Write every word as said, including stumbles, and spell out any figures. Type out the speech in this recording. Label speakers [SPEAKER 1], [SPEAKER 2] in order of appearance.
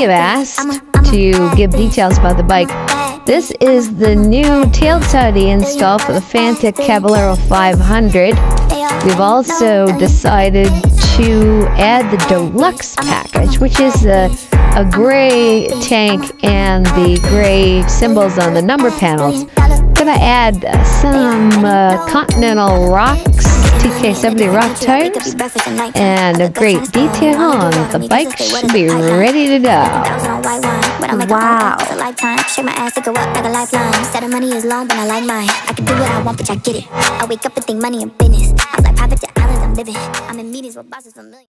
[SPEAKER 1] have asked to give details about the bike. This is the new tailed siding install for the Fantic Caballero five hundred. We've also decided to add the deluxe package, which is a, a gray tank and the gray symbols on the number panels. Gonna add uh, some uh, Continental Rocks T K seventy rock tires and a great detail on the bike. Should be ready to go.
[SPEAKER 2] Wow.
[SPEAKER 3] Shake my ass to go up like a lifeline. Said the money is long, but I like mine. I can do what I want, but I get it. I wake up and think money and business. I was like private to islands, I'm living. I'm in meetings with bosses for millions.